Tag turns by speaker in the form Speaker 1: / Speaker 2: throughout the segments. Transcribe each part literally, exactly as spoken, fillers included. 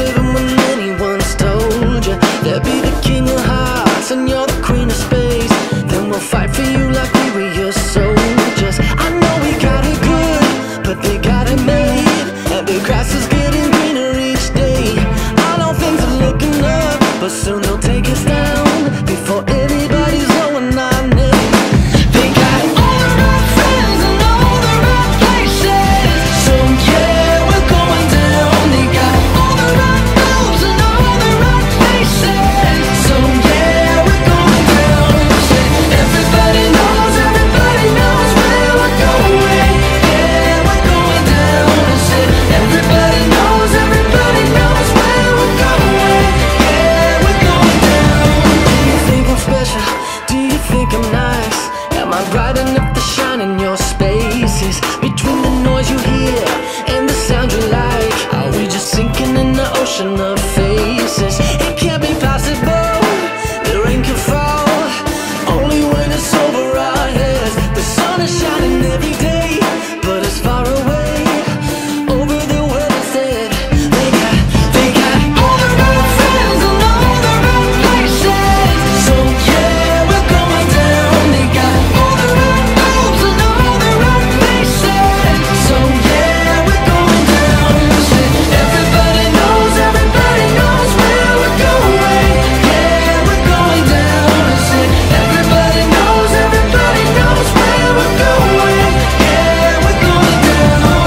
Speaker 1: even when anyone's told you. They'll be the king of hearts and you're the queen of space. Then we'll fight for you like we were your soldiers. I know we got it good, but they got it made, and the grass is getting greener each day. I know things are looking up, but soon they'll take us down before anybody's knowing our name. They got all the right friends and all the right places, so yeah, we're going down. They got all the right moves and all the right faces, so yeah, we're going down. Say, everybody knows, everybody knows where we're going. Yeah, we're going down. I said, everybody knows, everybody knows where we're going. Yeah, we're going down. Do you think I'm special? Do you think I'm nice? Am I bright enough to shine in your spaces? Between the noise you hear and the sound you like, are we just sinking in the ocean of faces? It can't be possible, the rain can fall only when it's over our heads. The sun is shining every day, but it's far away over the world instead. They got, they got all the right friends and all the right places, so yeah, we're going down. They got all the right moves and all the right faces, so yeah, we're going down. Say, everybody knows, everybody knows where we're going. Yeah, we're going down. I said, everybody knows, everybody knows where we're going. Yeah, we're going down.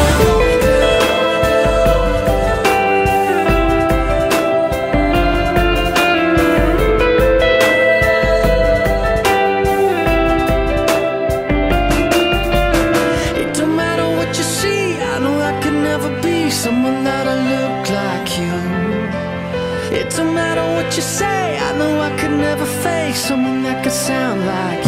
Speaker 1: It don't matter what you see, I know I could never be someone that'll look like you. It don't matter what you say, I know I could never face someone that could sound like you.